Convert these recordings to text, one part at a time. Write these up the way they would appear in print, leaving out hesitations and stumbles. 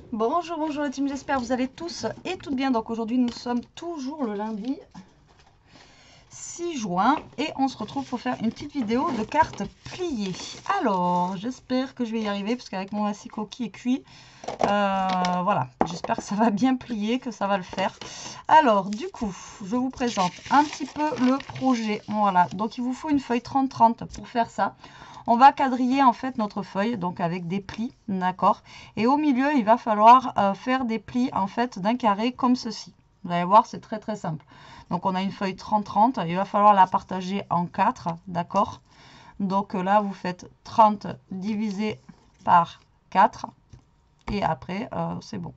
Bonjour, bonjour la team, j'espère que vous allez tous et toutes bien. Donc aujourd'hui nous sommes toujours le lundi 6 juin et on se retrouve pour faire une petite vidéo de cartes pliées. Alors j'espère que je vais y arriver parce qu'avec mon massicot qui est cuit, voilà, j'espère que ça va bien plier, que ça va le faire. Alors du coup je vous présente un petit peu le projet. Voilà, donc il vous faut une feuille 30-30 pour faire ça. On va quadriller en fait notre feuille, donc avec des plis, d'accord. Et au milieu, il va falloir faire des plis en fait d'un carré comme ceci. Vous allez voir, c'est très très simple. Donc on a une feuille 30-30, il va falloir la partager en 4, d'accord. Donc là, vous faites 30 divisé par 4. Et après, c'est bon.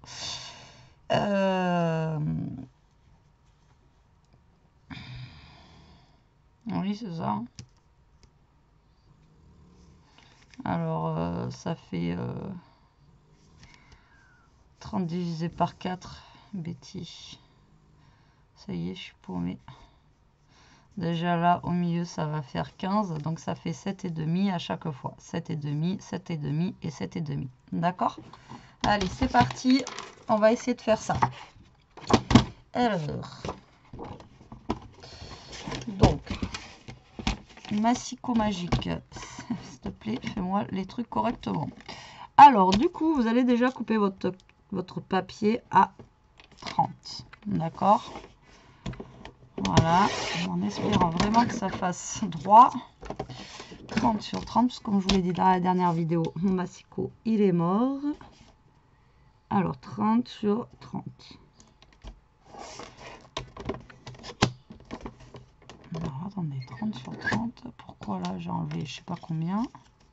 Oui, c'est ça. Alors, ça fait 30 divisé par 4, Betty. Ça y est, je suis paumée. Déjà là, au milieu, ça va faire 15. Donc, ça fait 7,5 à chaque fois. 7,5, 7,5 et 7,5. D'accord? Allez, c'est parti. On va essayer de faire ça. Alors, donc, massicot magique. S'il te plaît, fais-moi les trucs correctement. Alors, du coup, vous allez déjà couper votre papier à 30. D'accord? Voilà, en espérant vraiment que ça fasse droit. 30 sur 30, parce que comme je vous l'ai dit dans la dernière vidéo, mon massicot, il est mort. Alors, 30 sur 30. Alors, attendez, 30 sur 30. Pourquoi là, j'ai enlevé je sais pas combien.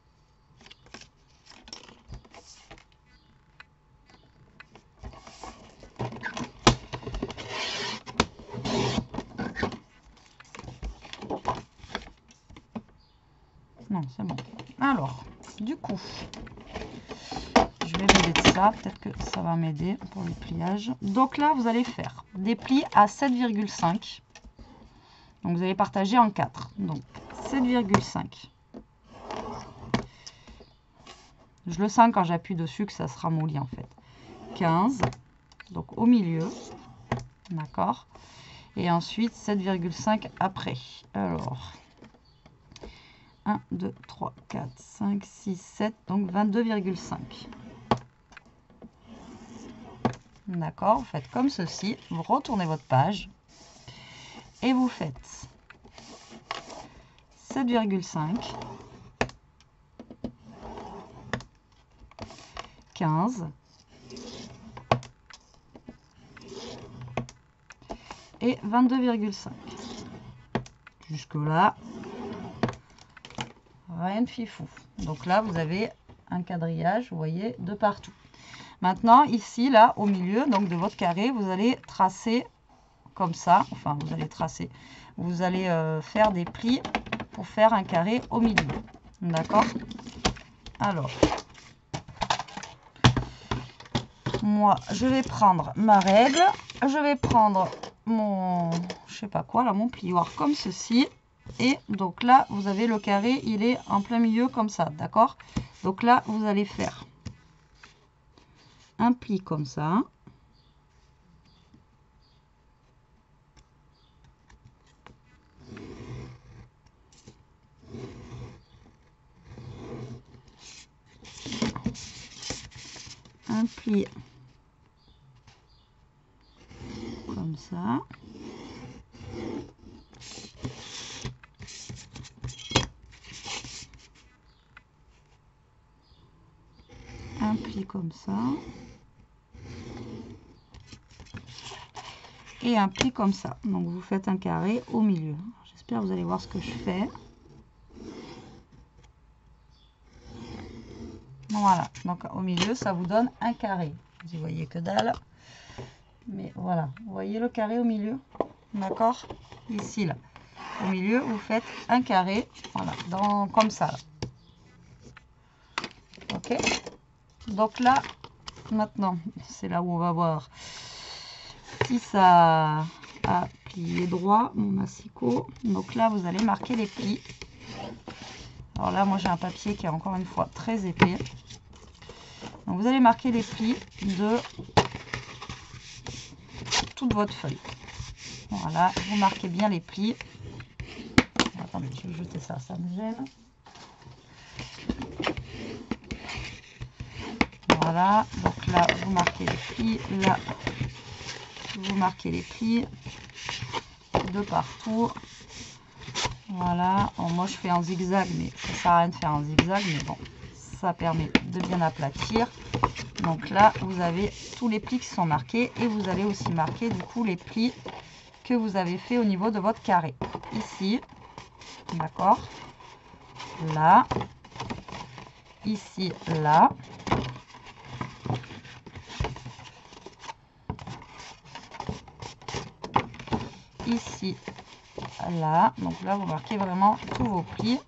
Non, c'est bon. Alors, du coup, je vais m'aider de ça. Peut-être que ça va m'aider pour le pliage. Donc là, vous allez faire des plis à 7,5. Donc, vous allez partager en 4. Donc, 7,5. Je le sens quand j'appuie dessus que ça se ramollit en fait. 15. Donc, au milieu. D'accord. Et ensuite, 7,5 après. Alors... 1, 2, 3, 4, 5, 6, 7, donc 22,5. D'accord, vous faites comme ceci, vous retournez votre page et vous faites 7,5, 15 et 22,5. Jusque là, rien de fifou. Donc là, vous avez un quadrillage, vous voyez, de partout. Maintenant, ici, là, au milieu, donc de votre carré, vous allez tracer comme ça. Enfin, vous allez faire des plis pour faire un carré au milieu. D'accord? Alors, moi, je vais prendre ma règle. Je vais prendre mon, je sais pas quoi, là, mon plioir comme ceci. Et donc là, vous avez le carré, il est en plein milieu comme ça, d'accord? Donc là, vous allez faire un pli comme ça. Un pli comme ça. Un pli comme ça. Et un pli comme ça. Donc vous faites un carré au milieu. J'espère que vous allez voir ce que je fais. Voilà, donc au milieu ça vous donne un carré. Vous y voyez que dalle. Mais voilà, vous voyez le carré au milieu. D'accord? Ici là. Au milieu, vous faites un carré. Voilà, comme ça. Là. Ok? Donc là, maintenant, c'est là où on va voir si ça a plié droit, mon massicot. Donc là, vous allez marquer les plis. Alors là, moi, j'ai un papier qui est encore une fois très épais. Donc vous allez marquer les plis de toute votre feuille. Voilà, vous marquez bien les plis. Attendez, je vais jeter ça, ça me gêne. Voilà, donc là, vous marquez les plis. Là, vous marquez les plis de partout. Voilà, bon, moi je fais en zigzag, mais ça sert à rien de faire un zigzag, mais bon, ça permet de bien aplatir. Donc là, vous avez tous les plis qui sont marqués et vous allez aussi marquer du coup les plis que vous avez fait au niveau de votre carré. Ici, d'accord, là, ici, là. Ici, là, donc là vous marquez vraiment tous vos plis.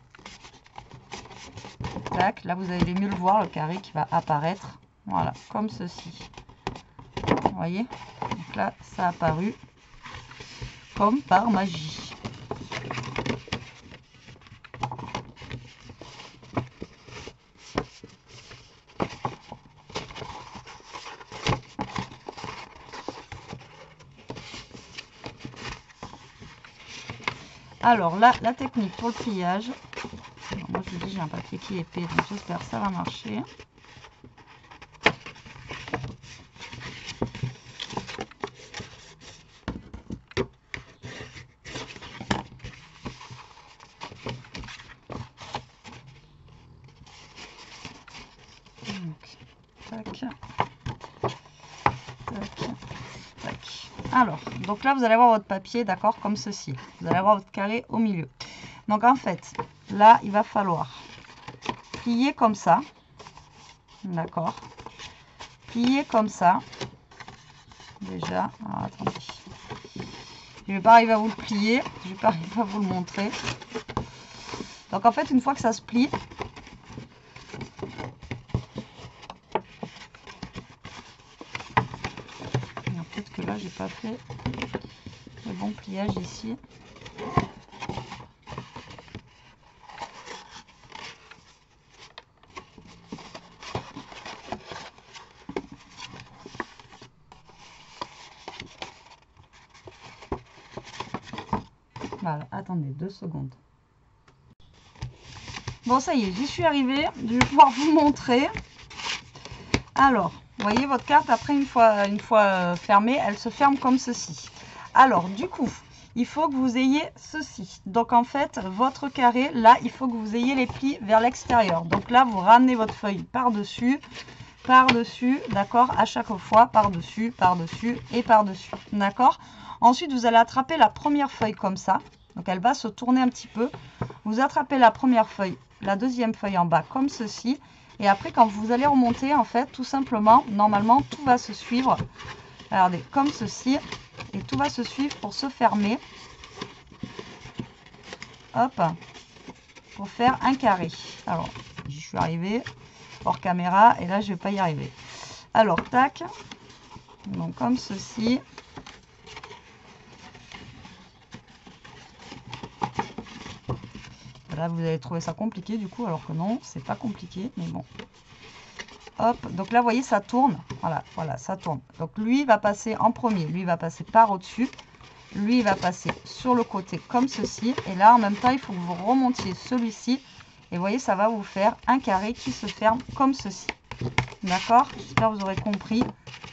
Tac, là vous allez mieux le voir, le carré qui va apparaître, voilà, comme ceci. Vous voyez, donc là ça a apparu comme par magie. Alors là, la technique pour le pliage, moi je vous dis j'ai un papier qui est épais, donc j'espère que ça va marcher. Donc, tac, tac, tac. Alors, donc là vous allez avoir votre papier, d'accord, comme ceci. Vous allez avoir votre carré au milieu. Donc en fait, là il va falloir plier comme ça, d'accord, plier comme ça. Déjà, alors, attendez, je vais pas arriver à vous le plier, je vais pas arriver à vous le montrer. Donc en fait, une fois que ça se plie, peut-être que là j'ai pas fait le bon pliage ici. Voilà, attendez 2 secondes. Bon, ça y est, j'y suis arrivée. Je vais pouvoir vous montrer. Alors, vous voyez votre carte, après une fois fermée, elle se ferme comme ceci. Alors, du coup, il faut que vous ayez ceci. Donc, en fait, votre carré, là, il faut que vous ayez les plis vers l'extérieur. Donc là, vous ramenez votre feuille par-dessus, d'accord, à chaque fois, par-dessus, par-dessus et par-dessus, d'accord. Ensuite, vous allez attraper la première feuille comme ça. Donc, elle va se tourner un petit peu. Vous attrapez la première feuille, la deuxième feuille en bas comme ceci. Et après, quand vous allez remonter, en fait, tout simplement, normalement, tout va se suivre. Regardez, comme ceci. Et tout va se suivre pour se fermer. Hop. Pour faire un carré. Alors, j'y suis arrivée hors caméra. Et là, je ne vais pas y arriver. Alors, tac. Donc, comme ceci. Là, vous allez trouver ça compliqué du coup, alors que non, c'est pas compliqué, mais bon. Hop, donc là, vous voyez, ça tourne. Voilà, voilà, ça tourne. Donc lui, il va passer en premier. Lui, il va passer par au-dessus. Lui, il va passer sur le côté comme ceci. Et là, en même temps, il faut que vous remontiez celui-ci. Et vous voyez, ça va vous faire un carré qui se ferme comme ceci. D'accord? J'espère que vous aurez compris.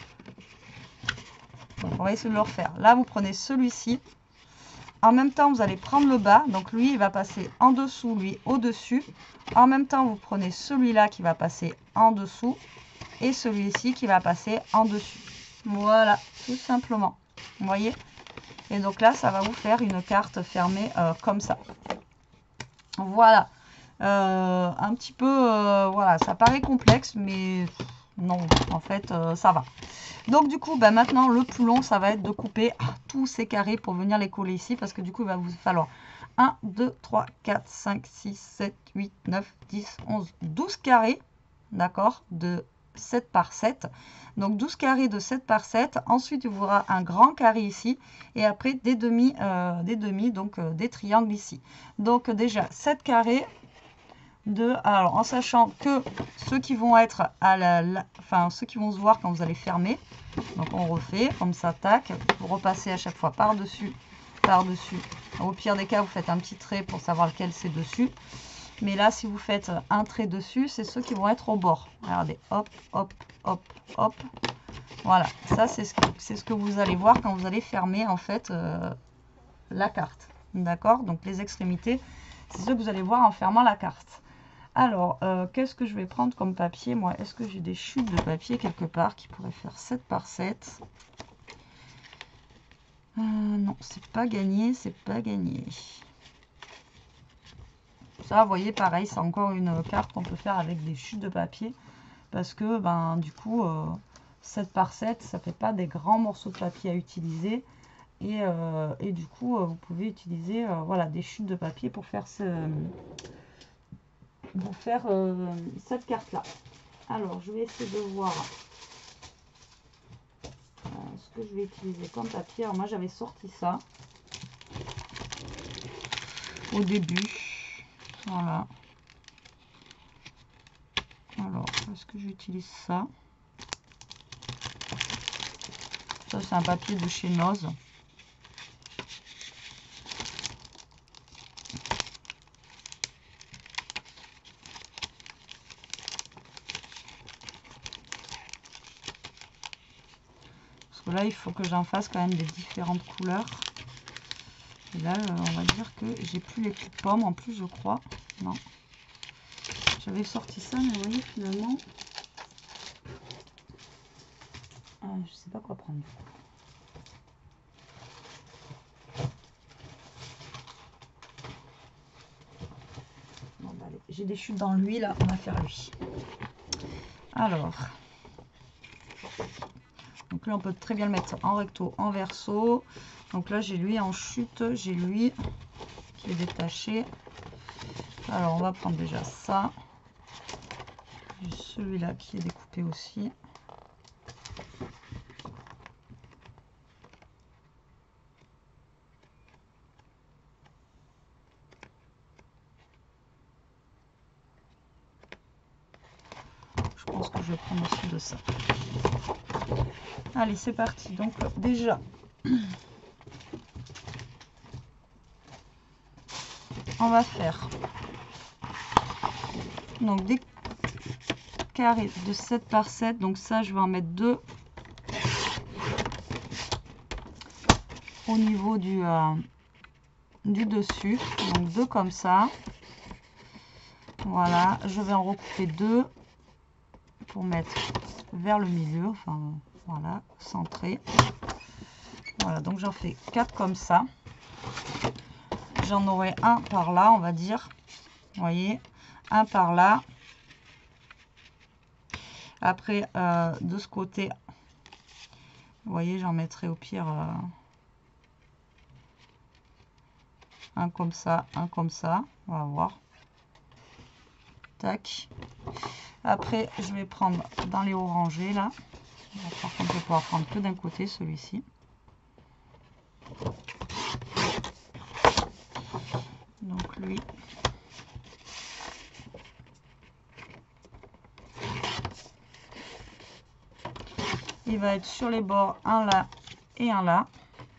Donc, on va essayer de le refaire. Là, vous prenez celui-ci. En même temps, vous allez prendre le bas. Donc, lui, il va passer en dessous, lui, au-dessus. En même temps, vous prenez celui-là qui va passer en dessous. Et celui-ci qui va passer en dessus. Voilà, tout simplement. Vous voyez? Et donc là, ça va vous faire une carte fermée comme ça. Voilà. Un petit peu, voilà, ça paraît complexe, mais non, en fait, ça va. Donc du coup, bah, maintenant, le plus long, ça va être de couper tous ces carrés pour venir les coller ici. Parce que du coup, il va vous falloir 1, 2, 3, 4, 5, 6, 7, 8, 9, 10, 11, 12 carrés. D'accord, de 7 par 7. Donc 12 carrés de 7 par 7. Ensuite, il y aura un grand carré ici. Et après, des demi, donc des triangles ici. Donc déjà, 7 carrés. Alors, en sachant que ceux qui vont être enfin, ceux qui vont se voir quand vous allez fermer. Donc, on refait comme ça, tac. Vous repassez à chaque fois par-dessus, par-dessus. Au pire des cas, vous faites un petit trait pour savoir lequel c'est dessus. Mais là, si vous faites un trait dessus, c'est ceux qui vont être au bord. Regardez, hop, hop, hop, hop. Voilà, ça, c'est ce que vous allez voir quand vous allez fermer, en fait, la carte. D'accord? Donc, les extrémités, c'est ce que vous allez voir en fermant la carte. Alors, qu'est-ce que je vais prendre comme papier, moi? Est-ce que j'ai des chutes de papier quelque part qui pourraient faire 7 par 7? Non, c'est pas gagné, c'est pas gagné. Ça, vous voyez, pareil, c'est encore une carte qu'on peut faire avec des chutes de papier. Parce que, ben, du coup, 7 par 7, ça fait pas des grands morceaux de papier à utiliser. Et du coup, vous pouvez utiliser voilà, des chutes de papier pour faire cette carte-là. Alors, je vais essayer de voir ce que je vais utiliser comme papier. Alors, moi, j'avais sorti ça au début. Voilà. Alors, est-ce que j'utilise ça? Ça, c'est un papier de chez Noz. Là, il faut que j'en fasse quand même des différentes couleurs. Et là, on va dire que j'ai plus les petites pommes en plus, je crois. Non. J'avais sorti ça, mais vous voyez, finalement, je sais pas quoi prendre. Bon, bah, allez, j'ai des chutes dans l'huile, on va faire lui. Alors. Donc là, on peut très bien le mettre en recto, en verso. Donc là, j'ai lui en chute, j'ai lui qui est détaché. Alors, on va prendre déjà ça. J'ai celui-là qui est découpé aussi. Je pense que je vais prendre aussi de ça. Allez, c'est parti. Donc déjà, on va faire donc des carrés de 7 par 7. Donc ça, je vais en mettre 2 au niveau du dessus. Donc 2 comme ça. Voilà, je vais en recouper 2 pour mettre vers le milieu. Enfin, voilà, centré. Voilà, donc j'en fais 4 comme ça. J'en aurai un par là, on va dire. Vous voyez, un par là. Après, de ce côté, vous voyez, j'en mettrai au pire un comme ça, un comme ça. On va voir. Tac. Après, je vais prendre dans les orangés, là. Par contre, je vais pouvoir prendre que d'un côté, celui-ci. Donc, lui. Il va être sur les bords, un là et un là.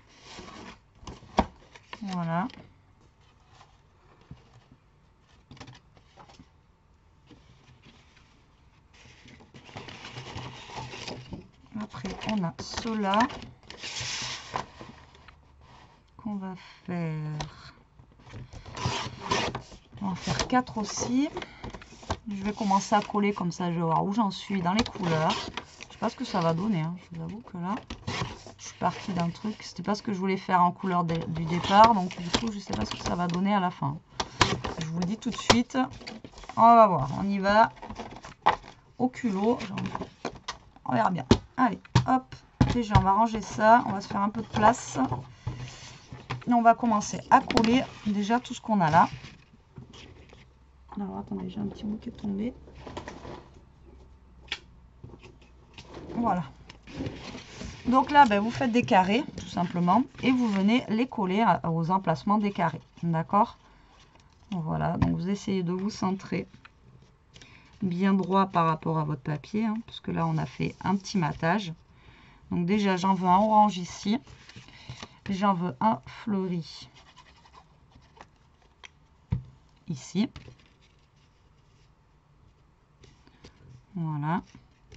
Voilà. Après, on a ceux-là qu'on va faire. On va faire 4 aussi. Je vais commencer à coller comme ça, je vais voir où j'en suis dans les couleurs. Je sais pas ce que ça va donner, hein. Je vous avoue que là, je suis partie d'un truc. C'était pas ce que je voulais faire en couleur du départ, donc du coup, je sais pas ce que ça va donner à la fin. Je vous le dis tout de suite. On va voir, on y va au culot. On verra bien. Allez, hop, déjà on va ranger ça, on va se faire un peu de place. Et on va commencer à coller déjà tout ce qu'on a là. Alors attendez, j'ai un petit bout qui est tombé. Voilà. Donc là, ben, vous faites des carrés, tout simplement, et vous venez les coller aux emplacements des carrés. D'accord? Voilà, donc vous essayez de vous centrer bien droit par rapport à votre papier, hein, parce que là on a fait un petit matage. Donc déjà j'en veux un orange ici, j'en veux un fleuri ici. Voilà.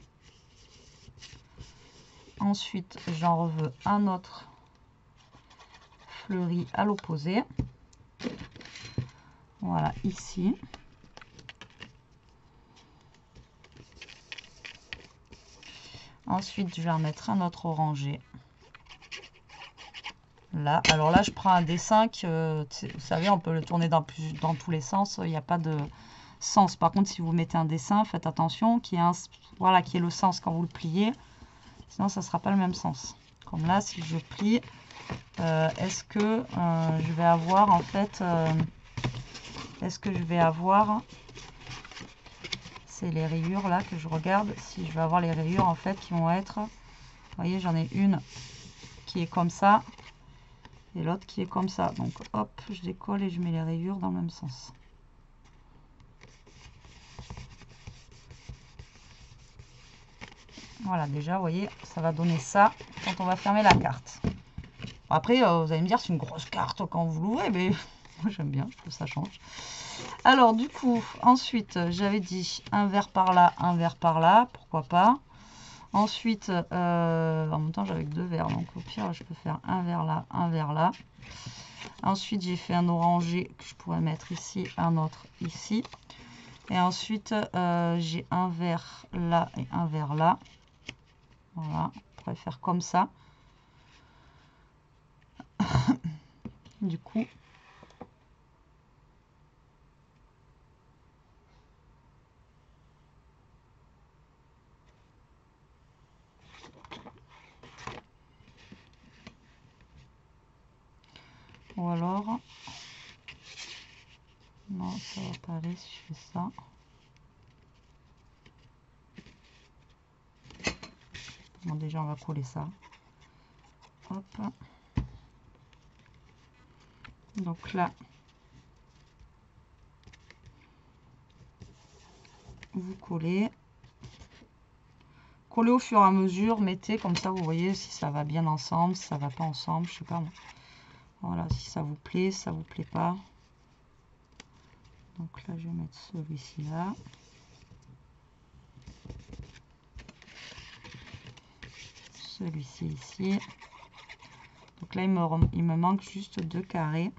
Ensuite j'en veux un autre fleuri à l'opposé. Voilà, ici. Ensuite, je vais en mettre un autre orangé. Là, alors là, je prends un dessin que, vous savez, on peut le tourner dans tous les sens. Il n'y a pas de sens. Par contre, si vous mettez un dessin, faites attention qu'il y ait voilà, qu'il y ait le sens quand vous le pliez. Sinon, ça ne sera pas le même sens. Comme là, si je plie, est-ce que je vais avoir, en fait, est-ce que je vais avoir... C'est les rayures là que je regarde, si je vais avoir les rayures en fait qui vont être, vous voyez, j'en ai une qui est comme ça et l'autre qui est comme ça, donc hop, je décolle et je mets les rayures dans le même sens. Voilà, déjà vous voyez, ça va donner ça quand on va fermer la carte. Après vous allez me dire c'est une grosse carte quand vous l'ouvrez, mais moi j'aime bien, je trouve ça change. Alors du coup, ensuite j'avais dit un vert par là, un vert par là, pourquoi pas. Ensuite, en même temps j'avais que 2 verres, donc au pire je peux faire un vert là, un vert là. Ensuite j'ai fait un orangé que je pourrais mettre ici, un autre ici. Et ensuite j'ai un vert là et un vert là. Voilà, on pourrait faire comme ça. Du coup, ou alors, non, ça va pas aller si je fais ça. Bon, déjà on va coller ça. Hop. Donc là, vous collez. Collez au fur et à mesure, mettez comme ça, vous voyez si ça va bien ensemble, si ça va pas ensemble, je sais pas. Voilà, si ça vous plaît, si ça vous plaît pas. Donc là, je vais mettre celui-ci là. Celui-ci ici. Donc là, il me manque juste 2 carrés.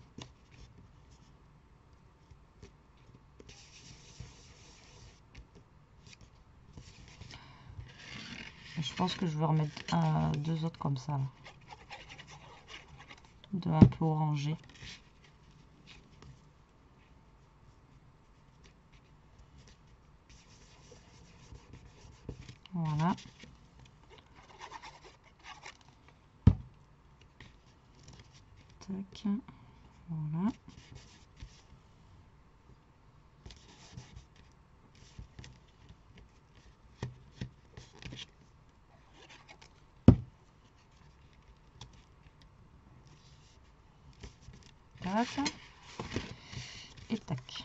Et je pense que je vais remettre 2 autres comme ça. Là. 2 un peu orangés. Voilà. Tac. Voilà. Tac. Et tac.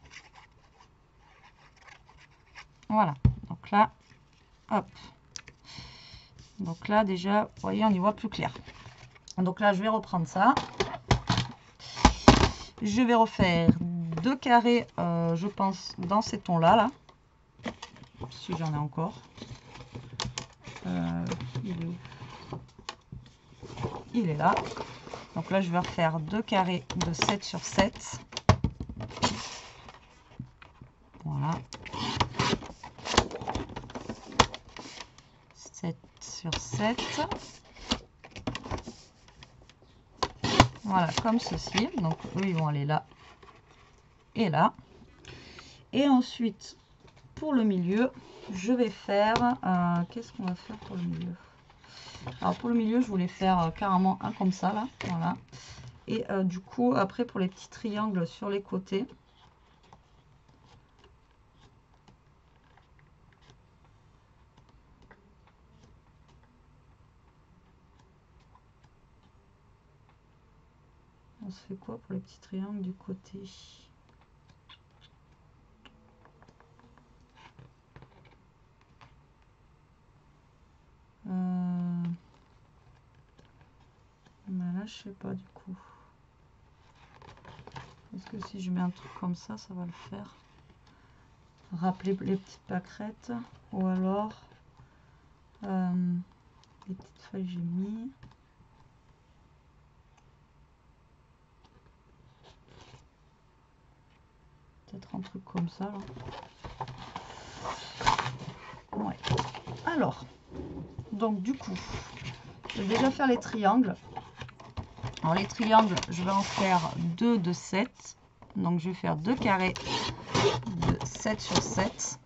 Voilà. Donc là, hop. Donc là, déjà, vous voyez, on y voit plus clair. Donc là, je vais reprendre ça. Je vais refaire 2 carrés, je pense, dans ces tons-là, là. Si j'en ai encore. Il est là. Donc là, je vais refaire 2 carrés de 7 sur 7. Voilà. 7 sur 7. Voilà, comme ceci. Donc, eux, ils vont aller là et là. Et ensuite, pour le milieu, je vais faire... qu'est-ce qu'on va faire pour le milieu? Alors, pour le milieu, je voulais faire carrément un comme ça, là. Voilà. Et du coup, après, pour les petits triangles sur les côtés... On se fait quoi pour les petits triangles du côté? Ouais, je sais pas du coup. Est-ce que si je mets un truc comme ça va le faire? Rappeler les petites pâquerettes. Ou alors les petites feuilles j'ai mis. Peut-être un truc comme ça là. Ouais. Alors, donc du coup, je vais déjà faire les triangles. Alors les triangles, je vais en faire 2 de 7. Donc je vais faire 2 carrés de 7 sur 7.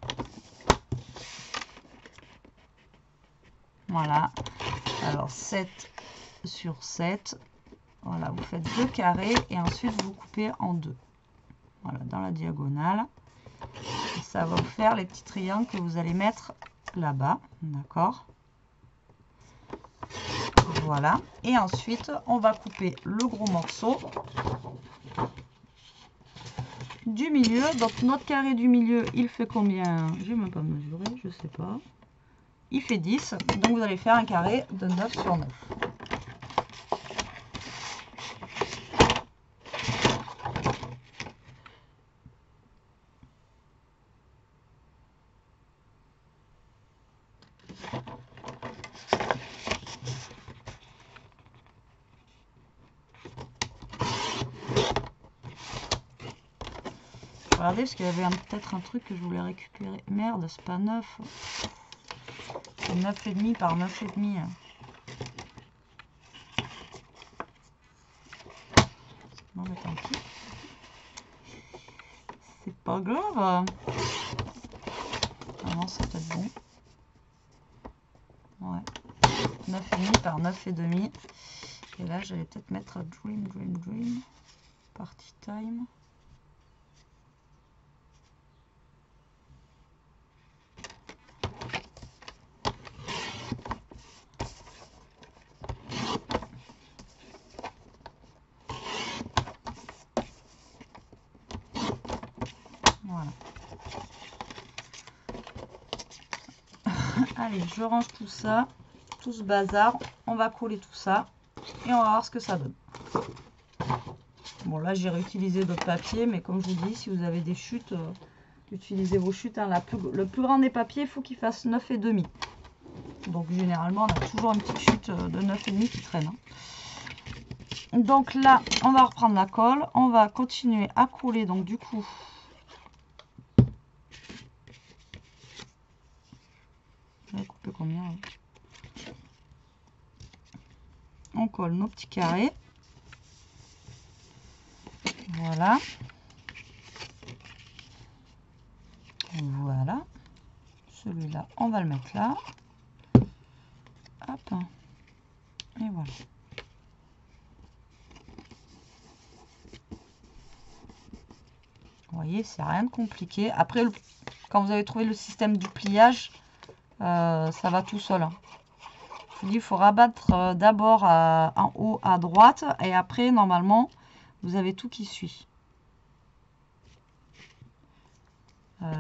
Voilà. Alors 7 sur 7. Voilà, vous faites 2 carrés et ensuite vous coupez en 2. Voilà, dans la diagonale. Et ça va vous faire les petits triangles que vous allez mettre là-bas. D'accord? Voilà. Et ensuite, on va couper le gros morceau du milieu. Donc, notre carré du milieu, il fait combien? Je n'ai même pas mesuré, je sais pas. Il fait 10. Donc, vous allez faire un carré de 9 sur 9. Regardez, parce qu'il y avait peut-être un truc que je voulais récupérer. Merde, c'est pas 9. C'est 9,5 par 9,5. Bon, mais tant pis. C'est pas grave. Ah non, c'est peut-être bon. Ouais. 9,5 par 9,5. Et là, j'allais peut-être mettre Dream. Party time. Voilà. Allez, je range tout ça, tout ce bazar. On va coller tout ça et on va voir ce que ça donne. Bon, là, j'ai réutilisé d'autres papiers, mais comme je vous dis, si vous avez des chutes, utilisez vos chutes. Hein. Le plus grand des papiers, il faut qu'il fasse 9,5. Donc, généralement, on a toujours une petite chute de 9,5 qui traîne. Hein. Donc là, on va reprendre la colle. On va continuer à coller. Donc, du coup, je vais couper combien hein. On colle nos petits carrés. Voilà. Voilà. Celui-là, on va le mettre là. Hop. Et voilà. Vous voyez, c'est rien de compliqué. Après, quand vous avez trouvé le système du pliage, ça va tout seul. Hein. Je vous dis, il faut rabattre d'abord en haut à droite et après, normalement, vous avez tout qui suit. Ah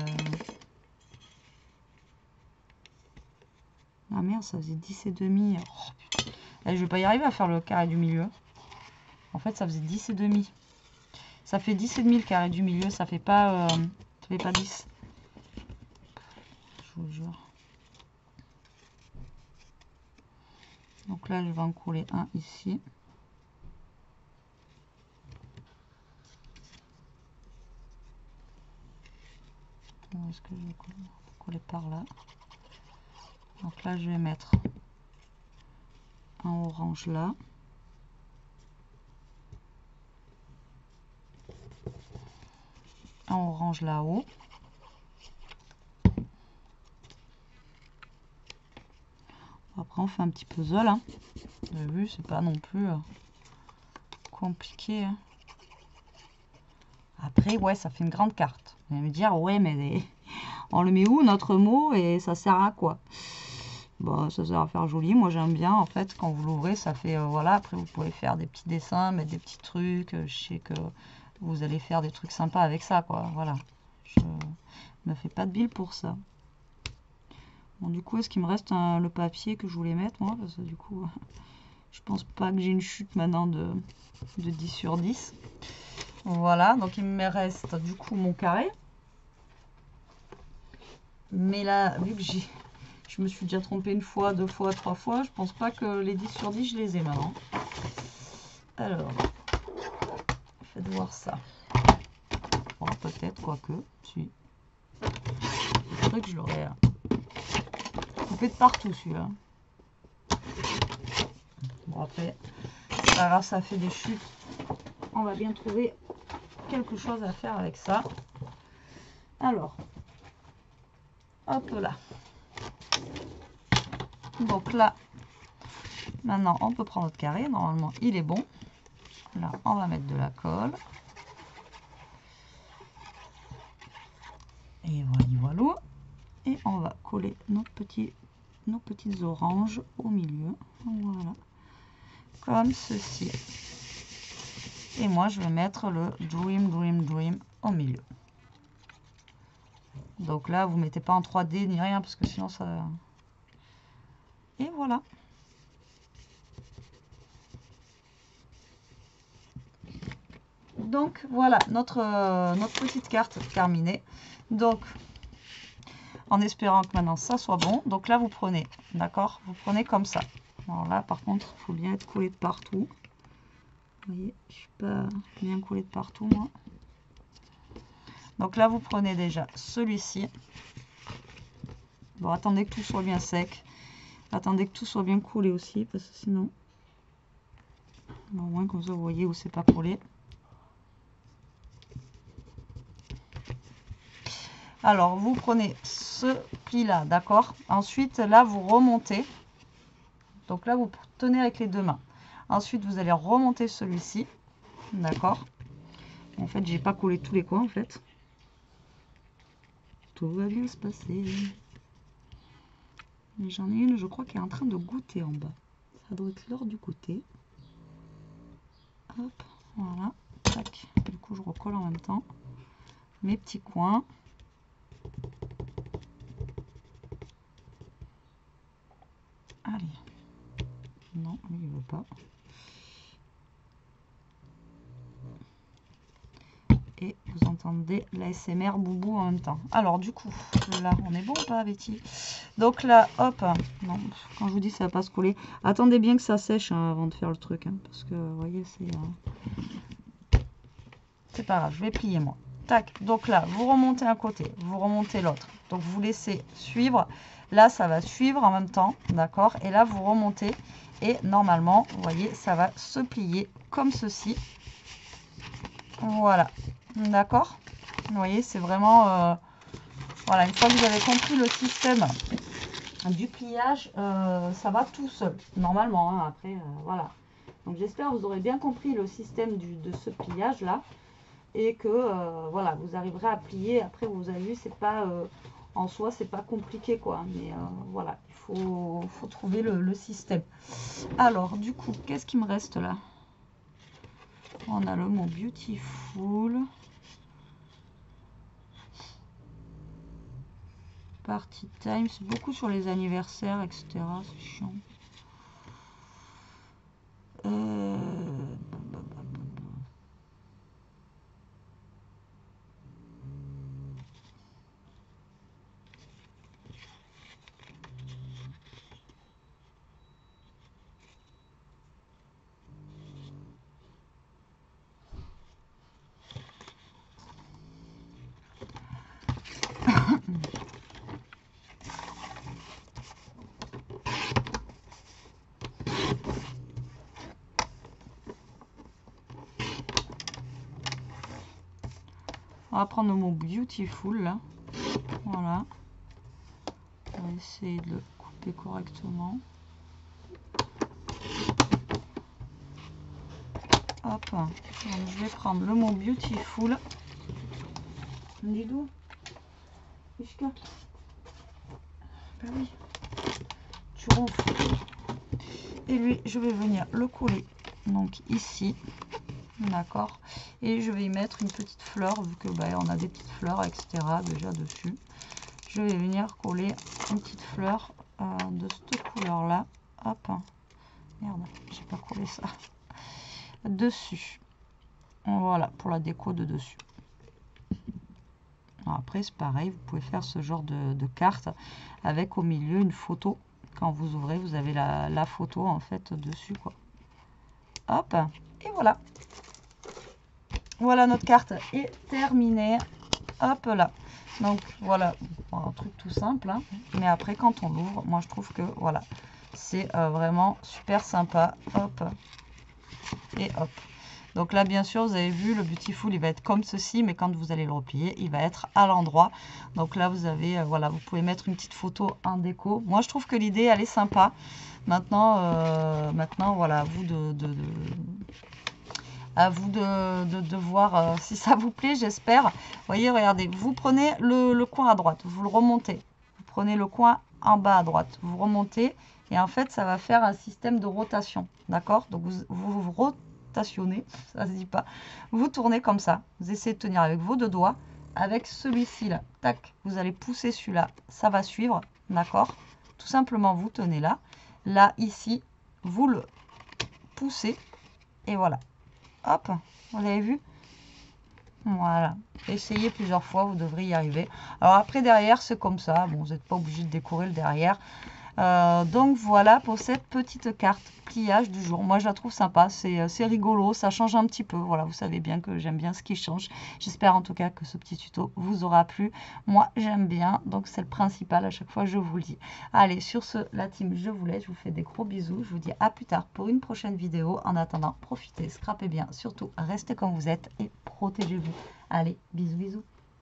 merde, ça faisait 10,5. Oh, putain. Et je vais pas y arriver à faire le carré du milieu. En fait, ça faisait 10,5. Ça fait 10,5 le carré du milieu, ça fait pas 10. Je vous jure. Donc là, je vais en coller un ici. Où est-ce que je vais coller par là? Donc là, je vais mettre un orange là. Un orange là-haut. Après, on fait un petit puzzle. Hein. Vous avez vu, c'est pas non plus compliqué. Hein. Après, ouais, ça fait une grande carte. Vous allez me dire, ouais, mais on le met où notre mot et ça sert à quoi? Bon, ça sert à faire joli. Moi, j'aime bien, en fait, quand vous l'ouvrez, ça fait, voilà. Après, vous pouvez faire des petits dessins, mettre des petits trucs. Je sais que vous allez faire des trucs sympas avec ça, quoi. Voilà. Je me fais pas de bile pour ça. Bon, du coup, est-ce qu'il me reste le papier que je voulais mettre, moi? Parce que du coup, Je pense pas que j'ai une chute maintenant de 10 sur 10. Voilà, donc il me reste du coup mon carré. Mais là, vu que je me suis déjà trompée une fois, 2 fois, 3 fois, je pense pas que les 10 sur 10, je les ai maintenant. Alors, faites voir ça. Bon, peut-être, quoique, si. Je crois que je l'aurais coupé de partout, celui-là. Bon, après, alors ça fait des chutes. On va bien trouver quelque chose à faire avec ça. Alors, hop là. Donc là, maintenant, on peut prendre notre carré. Normalement, il est bon. Là, on va mettre de la colle. Et voilà. Et on va coller nos petites oranges au milieu. Voilà. Comme ceci. Et moi, je vais mettre le Dream au milieu. Donc là, vous ne mettez pas en 3D ni rien, parce que sinon ça... Et voilà. Donc voilà, notre petite carte terminée. Donc, en espérant que maintenant ça soit bon. Donc là, vous prenez, d'accord? Vous prenez comme ça. Alors là, par contre, il faut bien être collé de partout. Vous voyez, je suis pas bien collé de partout, moi. Donc là, vous prenez déjà celui-ci. Bon, attendez que tout soit bien sec. Attendez que tout soit bien collé aussi, parce que sinon... Bon, au moins, comme ça, vous voyez où c'est pas collé. Alors, vous prenez ce pli-là, d'accord? Ensuite, là, vous remontez. Donc là, vous tenez avec les deux mains. Ensuite, vous allez remonter celui-ci, d'accord? En fait, j'ai pas collé tous les coins, en fait. Tout va bien se passer. Mais j'en ai une, je crois, qui est en train de goûter en bas. Ça doit être l'heure du goûter. Hop, voilà. Tac. Du coup, je recolle en même temps mes petits coins. Allez. Non, lui, il veut pas. Et vous entendez l'ASMR boubou en même temps. Alors, du coup, là, on est bon ou pas, Betty? Donc là, hop. Non, quand je vous dis ça va pas se coller. Attendez bien que ça sèche hein, avant de faire le truc. Hein, parce que, vous voyez, c'est pas grave. Je vais plier, moi. Tac. Donc là, vous remontez un côté. Vous remontez l'autre. Donc, vous laissez suivre. Là, ça va suivre en même temps. D'accord? Et là, vous remontez. Et normalement, vous voyez, ça va se plier comme ceci. Voilà. D'accord? Vous voyez, c'est vraiment... voilà, une fois que vous avez compris le système du pliage, ça va tout seul, normalement. Hein, après, voilà. Donc, j'espère que vous aurez bien compris le système de ce pliage-là. Et que, voilà, vous arriverez à plier. Après, vous avez vu, c'est pas... en soi, c'est pas compliqué, quoi. Mais voilà, il faut trouver le système. Alors, du coup, qu'est-ce qui me reste là? On a le mot beautiful. Party time, c'est beaucoup sur les anniversaires, etc. C'est chiant. On va prendre le mot beautiful là. Voilà. On va essayer de le couper correctement. Hop. Donc, je vais prendre le mot beautiful. Dis d'où? Ishka. Ben oui. Tu ronfles. Et lui, je vais venir le coller. Donc ici. D'accord. Et je vais y mettre une petite fleur, vu que on a des petites fleurs, etc. déjà dessus. Je vais venir coller une petite fleur de cette couleur là. Hop. Merde, j'ai pas collé ça. Dessus. Voilà, pour la déco de dessus. Alors après, c'est pareil, vous pouvez faire ce genre de carte avec au milieu une photo. Quand vous ouvrez, vous avez la photo en fait dessus, quoi. Hop, et voilà. Voilà, notre carte est terminée. Hop là. Donc voilà, un truc tout simple, hein. Mais après quand on l'ouvre, moi je trouve que voilà, c'est vraiment super sympa. Hop et hop. Donc là bien sûr vous avez vu, le Beautiful il va être comme ceci, mais quand vous allez le replier il va être à l'endroit. Donc là vous avez voilà, vous pouvez mettre une petite photo en déco. Moi je trouve que l'idée elle est sympa. Maintenant voilà, à vous de voir si ça vous plaît, j'espère. Vous voyez, regardez, vous prenez le coin à droite, vous le remontez. Vous prenez le coin en bas à droite, vous remontez. Et en fait, ça va faire un système de rotation. D'accord? Donc, vous rotationnez, ça se dit pas. Vous tournez comme ça. Vous essayez de tenir avec vos deux doigts. Avec celui-ci là, tac, vous allez pousser celui-là, ça va suivre. D'accord? Tout simplement, vous tenez là. Là, ici, vous le poussez. Et voilà. Hop, vous l'avez vu? Voilà. Essayez plusieurs fois, vous devrez y arriver. Alors après, derrière, c'est comme ça. Bon, vous n'êtes pas obligé de décorer le derrière. Donc voilà pour cette petite carte pliage du jour. Moi je la trouve sympa, c'est rigolo, ça change un petit peu. Voilà, vous savez bien que j'aime bien ce qui change. J'espère en tout cas que ce petit tuto vous aura plu. Moi j'aime bien, donc c'est le principal, à chaque fois je vous le dis. Allez, sur ce, la team, je vous laisse, je vous fais des gros bisous. Je vous dis à plus tard pour une prochaine vidéo. En attendant, profitez, scrapez bien, surtout restez comme vous êtes et protégez-vous. Allez, bisous bisous.